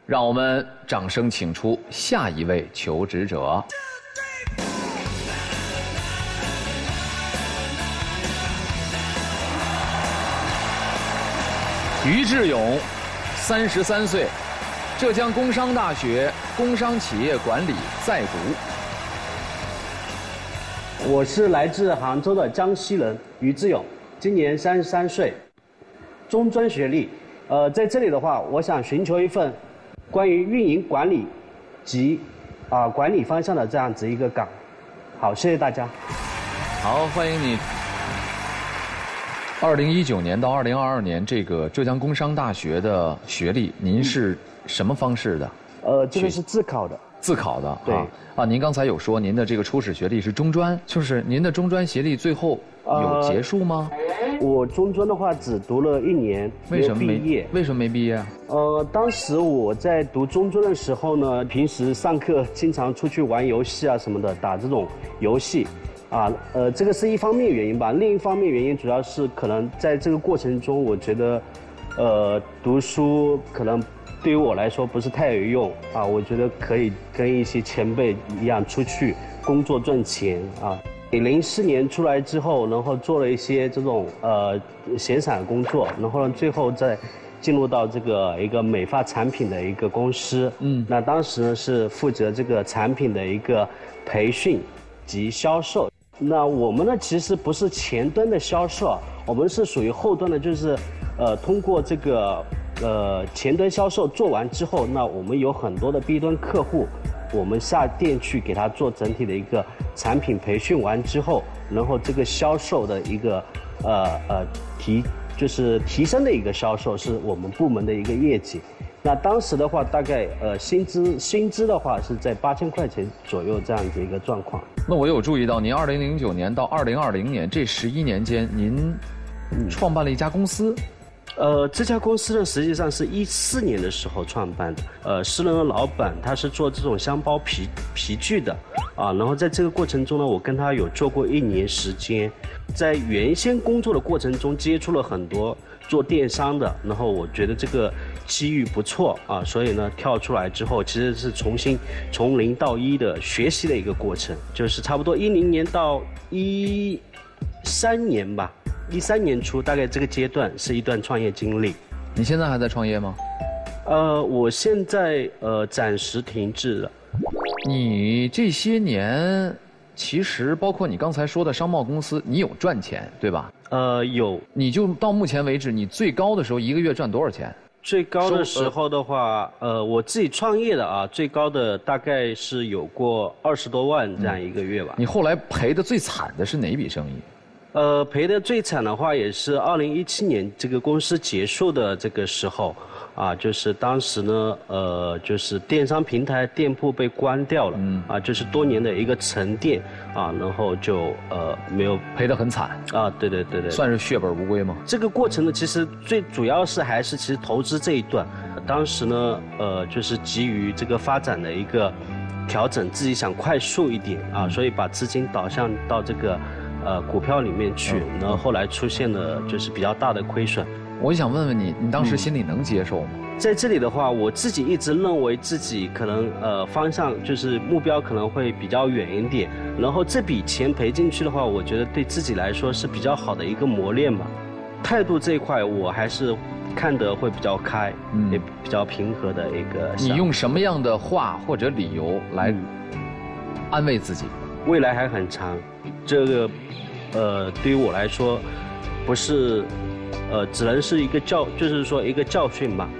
让我们掌声请出下一位求职者。于志勇，33岁，浙江工商大学工商企业管理在读。 我是来自杭州的江西人于志勇，今年33岁，中专学历。在这里的话，我想寻求一份关于运营管理及管理方向的这样子一个岗。好，谢谢大家。 好，欢迎你。2019年到2022年，这个浙江工商大学的学历，您是什么方式的？ 这个是自考的。 自考的， 对啊，您刚才有说您的这个初始学历是中专，就是您的中专学历最后有结束吗？ 我中专的话只读了1年，没有毕业。 为什么没毕业？ 当时我在读中专的时候呢，平时上课经常出去玩游戏啊什么的，打这种游戏。这个是一方面原因吧，另一方面原因主要是可能在这个过程中，我觉得，读书可能对于我来说不是太有用啊，我觉得可以跟一些前辈一样出去工作赚钱啊。04年出来之后，然后做了一些这种闲散工作，然后呢最后再进入到这个一个美发产品的一个公司，那当时呢是负责这个产品的一个培训及销售。那我们呢其实不是前端的销售，我们是属于后端的，就是通过这个前端销售做完之后，那我们有很多的 B 端客户，我们下店去给他做整体的一个产品培训完之后，然后这个销售的一个提升的一个销售是我们部门的一个业绩。那当时的话，大概薪资的话是在8000块钱左右这样子一个状况。 那我有注意到，您2009年到2020年这11年间，您创办了一家公司。 这家公司呢，实际上是14年的时候创办的。私人的老板他是做这种箱包皮具的，然后在这个过程中呢，我跟他有做过1年时间。在原先工作的过程中，接触了很多做电商的，然后我觉得这个机遇不错啊，所以呢跳出来之后，其实是重新从0到1的学习的一个过程，就是差不多10年到13年吧。13年初，大概这个阶段是一段创业经历。 你现在还在创业吗？ 我现在暂时停滞了。 你这些年，其实包括你刚才说的商贸公司，你有赚钱，对吧？ 有。 你就到目前为止，你最高的时候1个月赚多少钱？ 最高的时候的话，我自己创业的啊，最高的大概是有过20多万这样1个月吧。 你后来赔的最惨的是哪一笔生意？ 赔的最惨的话，也是2017年这个公司结束的这个时候，就是当时呢，就是电商平台店铺被关掉了，就是多年的一个沉淀，然后就没有赔得很惨对， 算是血本无归吗？ 这个过程呢，其实最主要是还是其实投资这一段，当时呢，就是基于这个发展的一个调整，自己想快速一点所以把资金导向到这个股票里面去，然后后来出现了就是比较大的亏损。 我想问问你，你当时心里能接受吗？ 在这里的话，我自己一直认为自己可能方向就是目标可能会比较远一点，然后这笔钱赔进去的话，我觉得对自己来说是比较好的一个磨练吧。态度这一块我还是看得会比较开，也比较平和的一个。 你用什么样的话或者理由来安慰自己？ 未来还很长，这个对于我来说不是只能是一个就是说一个教训吧。